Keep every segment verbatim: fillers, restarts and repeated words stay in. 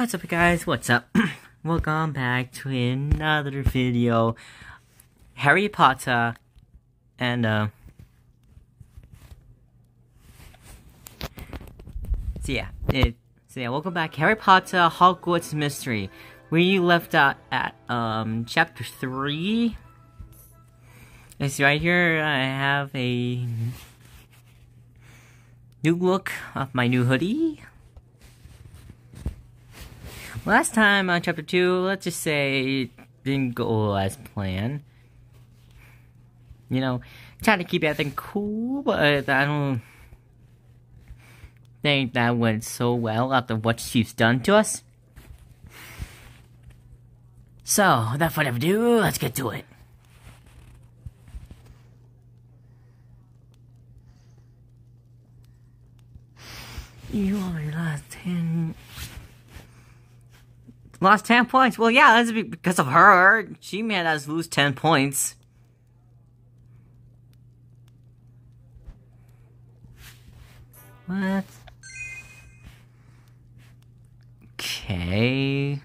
What's up, guys? What's up? Welcome back to another video. Harry Potter and uh so yeah, it so yeah, welcome back. Harry Potter Hogwarts Mystery. We left out at um chapter three. You see right here I have a new look of my new hoodie. Last time on chapter two, let's just say it didn't go as planned. You know, trying to keep everything cool, but I don't think that went so well after what she's done to us. So, without further ado, let's get to it. You only lost ten... Lost ten points? Well, yeah, that's because of her. She made us lose ten points. What? Okay.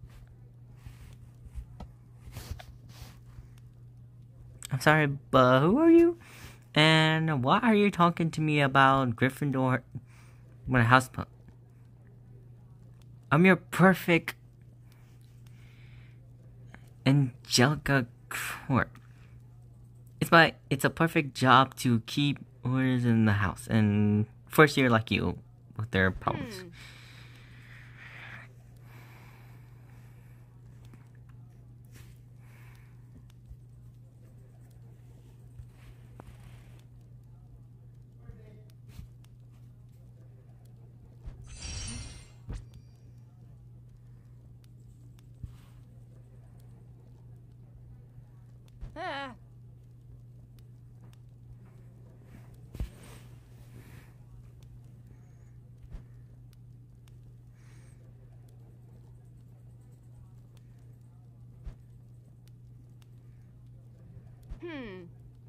I'm sorry, but who are you? And why are you talking to me about Gryffindor when a house pump? I'm your perfect Angelica Court. It's my it's a perfect job to keep orders in the house, and first year like you with their problems. Hmm. Ah. Hmm.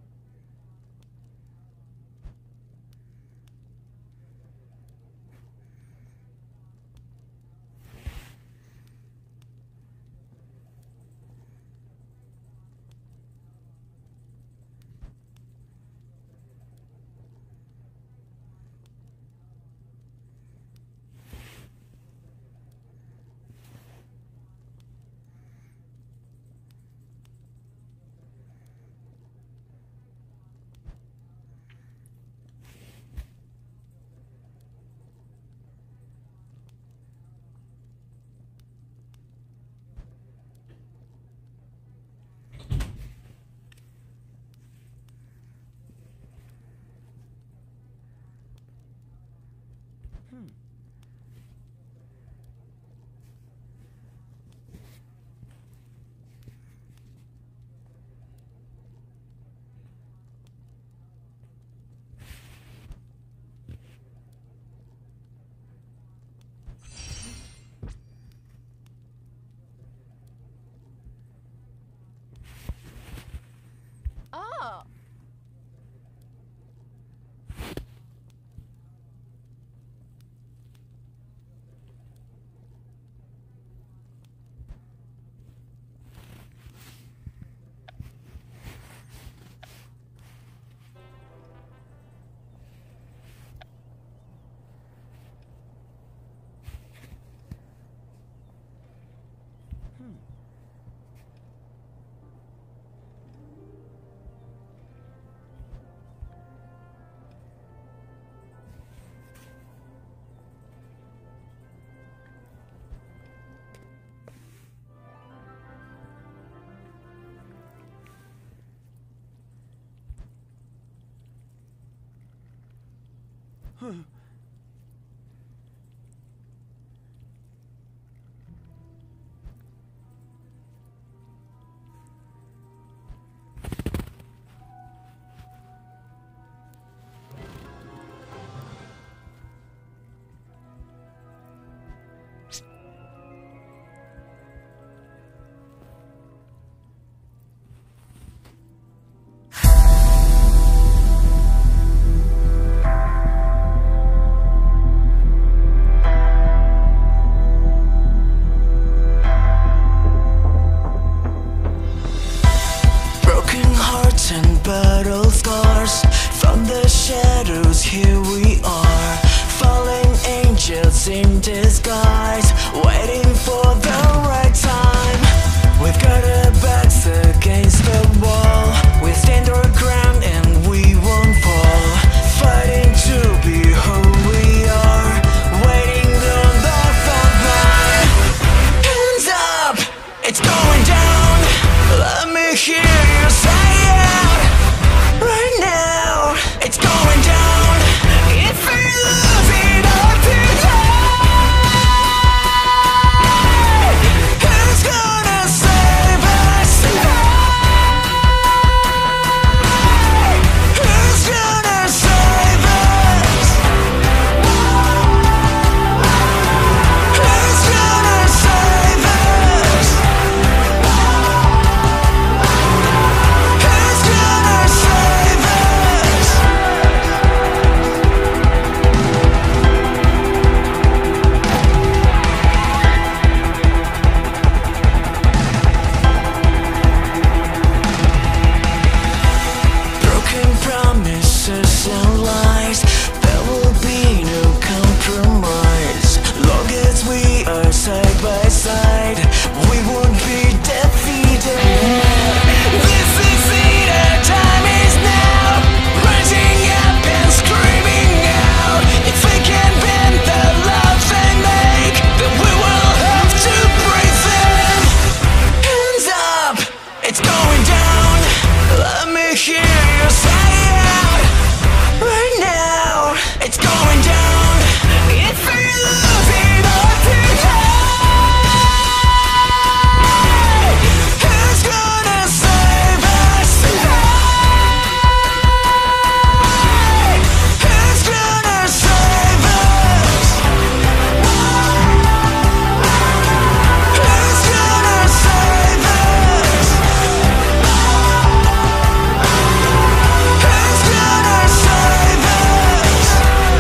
Hmm. Oh. Huh. hear you say it right now. It's going down. It's for losing all tonight. Who's gonna save us tonight? Who's gonna save us? Who's gonna save us? Who's gonna save us?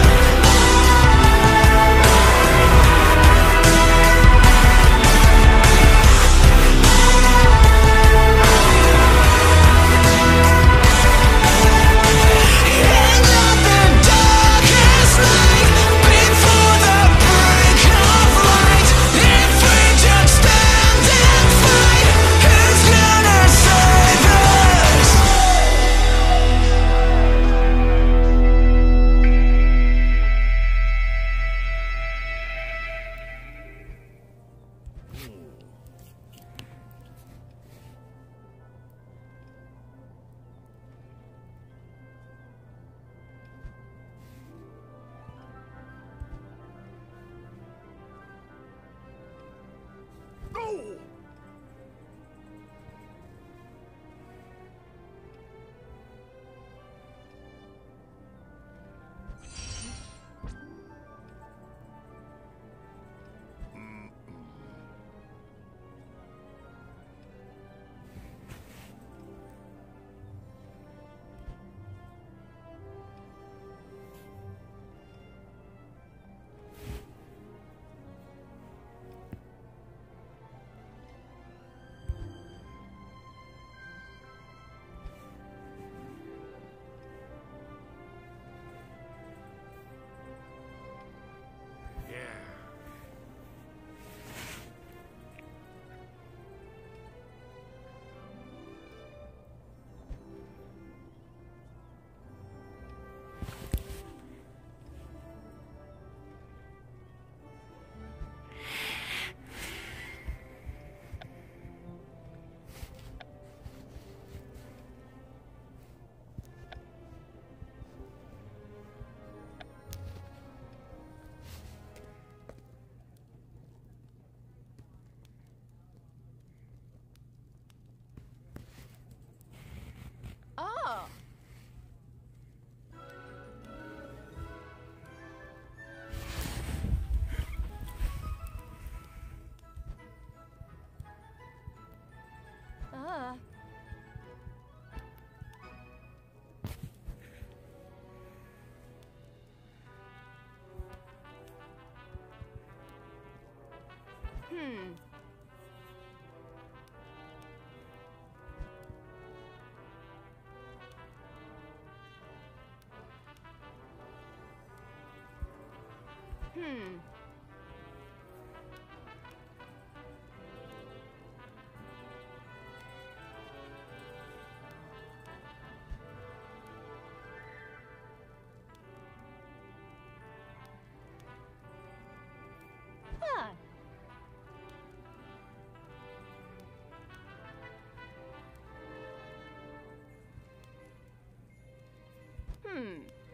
And on the darkest night, before the break of light, if we just stand and fight, who's gonna save us? Oh. Uh. Hmm. Hmm. Huh. Hmm.